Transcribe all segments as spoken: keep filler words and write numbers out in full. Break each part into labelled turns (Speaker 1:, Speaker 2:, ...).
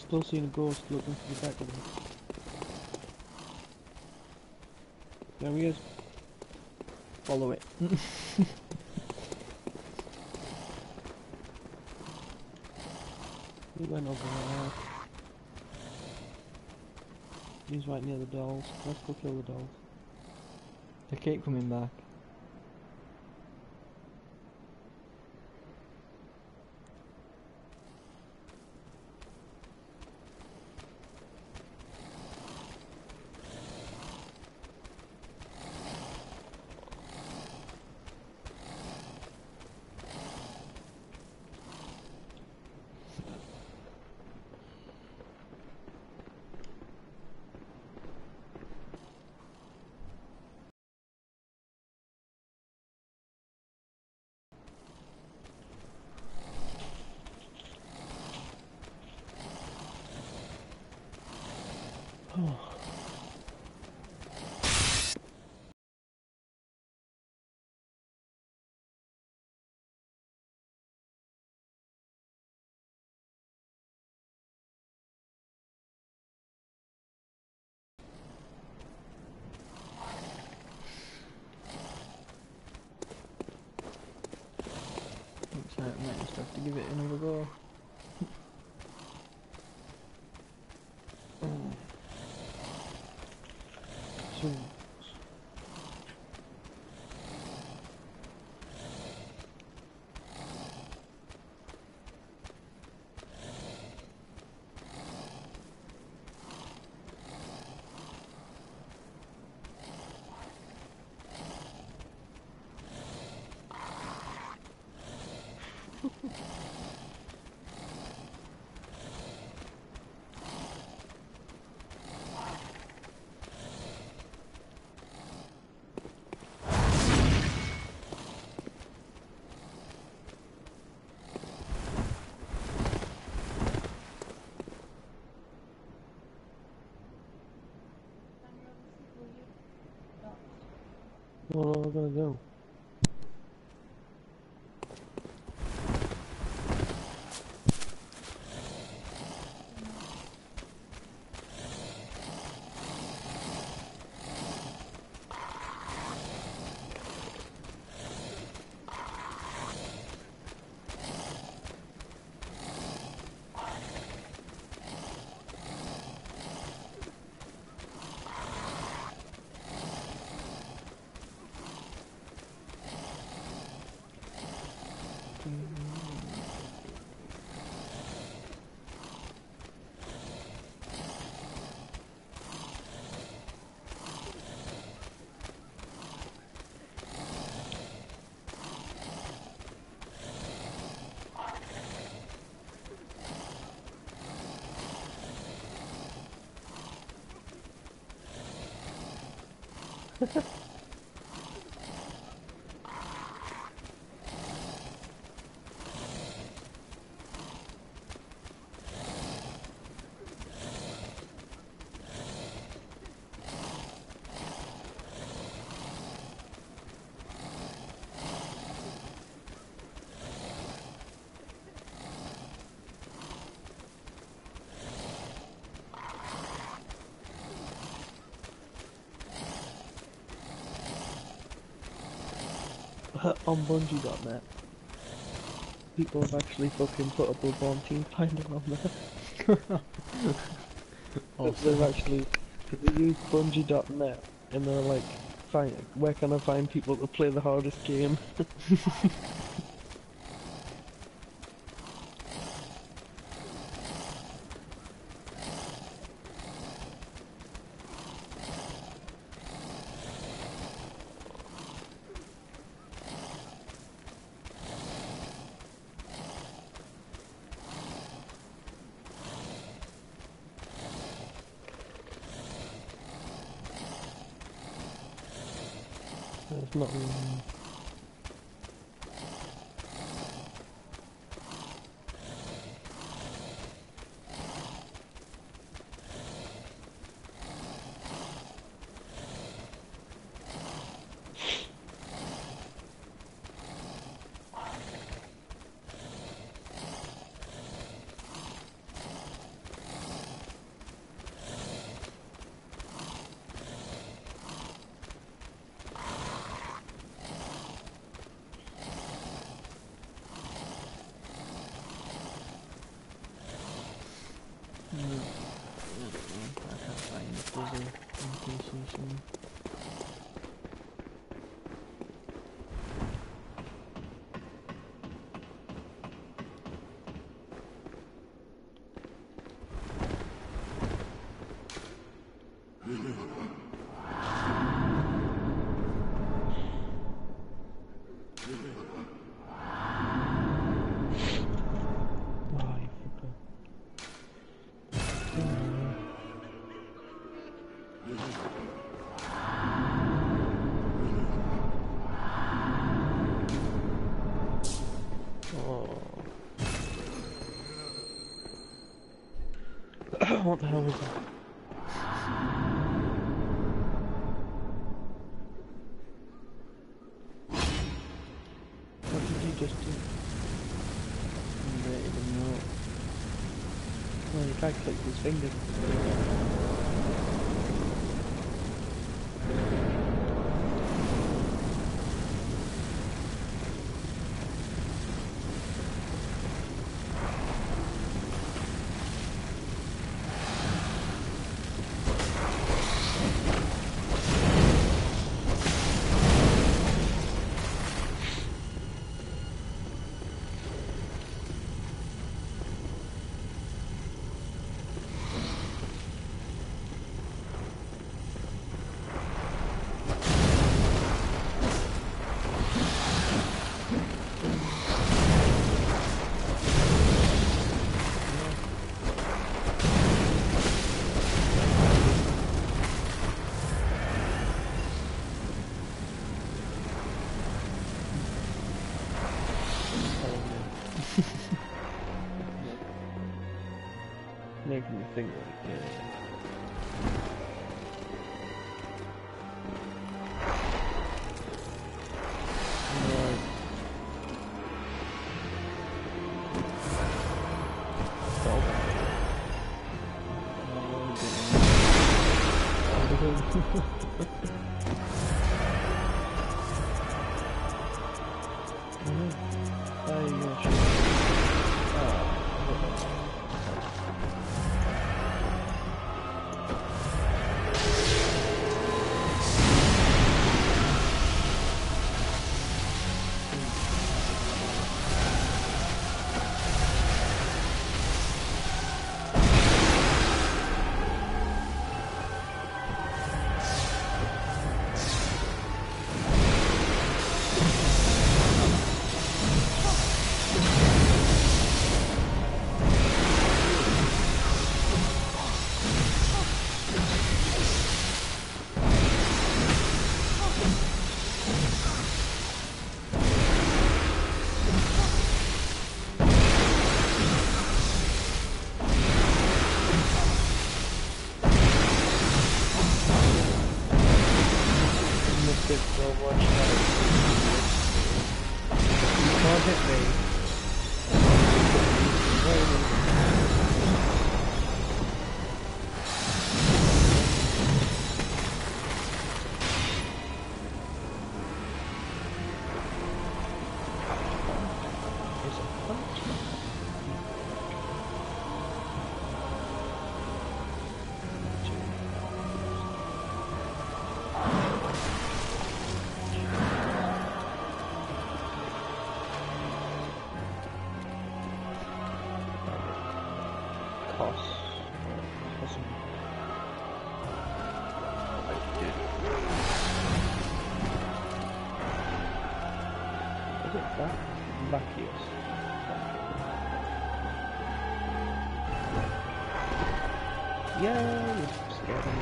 Speaker 1: Still seeing a ghost looking for the back of it. There he is. Follow it. He went over there. He's right near the dolls. Let's go kill the dolls.
Speaker 2: They keep coming back. Looks like I might just have to give it another go.
Speaker 1: So, what am I gonna do? On Bungie dot net, people have actually fucking put a Bloodborne team finder on there.
Speaker 2: Awesome.
Speaker 1: They've actually, they use Bungie dot net and they're like, find, where can I find people to play the hardest game? It's not really. What the hell was that? What did you just do?
Speaker 2: Inverted him out.
Speaker 1: Well, he tried to click his fingers. Making me think like, yeah. Right. Dog. Oh, yeah, sure. Missed it so much. You can't hit me. Is it punch? Cost. Awesome. I did. Is it that? Vacuous. Yeah, you're scared of me.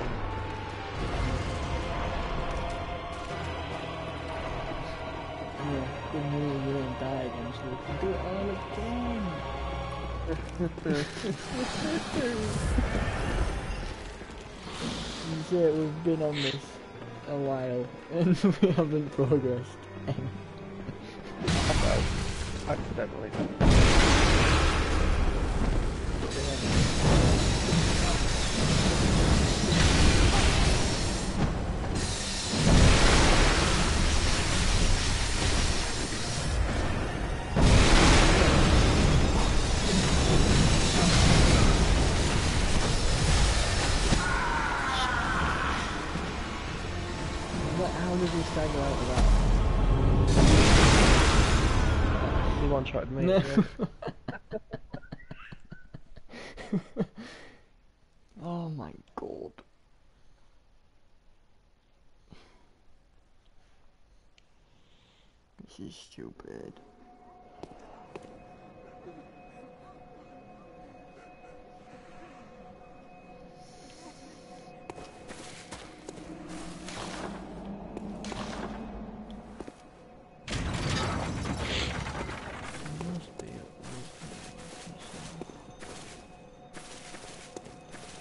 Speaker 2: Yeah, good move, you don't die again, so we can do it all again. You see it, we've been on this a while and we haven't progressed.
Speaker 1: Accidentally.
Speaker 2: What, how did we stagger out of that?
Speaker 1: You one-shotted me.
Speaker 2: No.
Speaker 1: Yeah.
Speaker 2: Oh my god. This is stupid.
Speaker 1: Must be up there.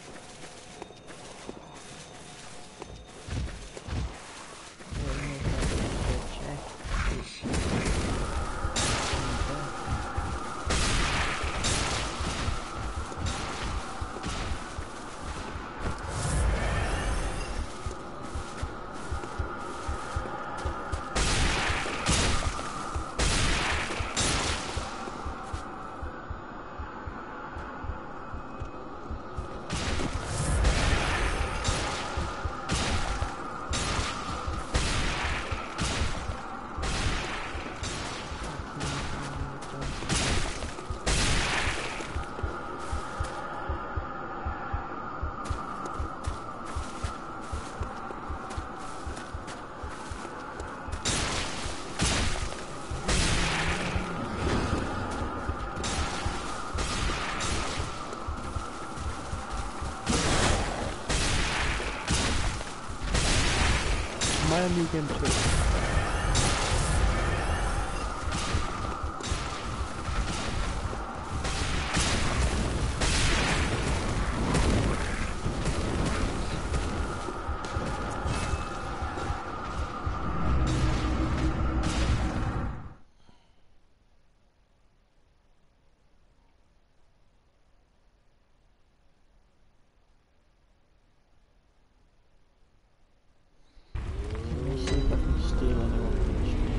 Speaker 1: My new game too.
Speaker 2: Let's see if I can steal anyone from the stream.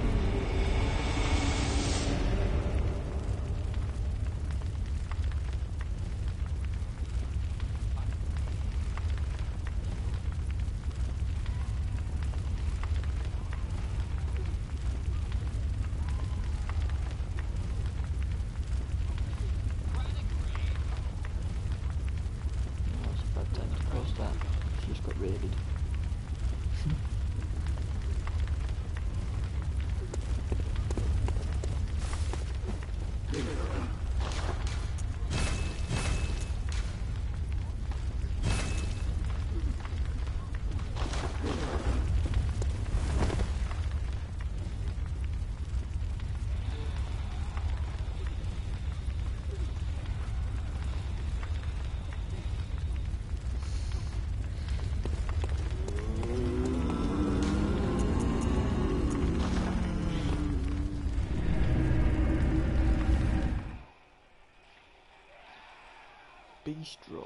Speaker 2: Oh, it's a bad time to press that. She just got raided. Bistro.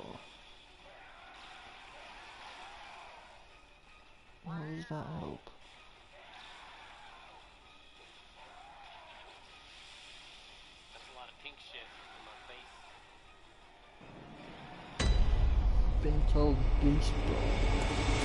Speaker 2: How does that help?
Speaker 3: That's a lot of pink shit on my face.
Speaker 2: Been told Bistro.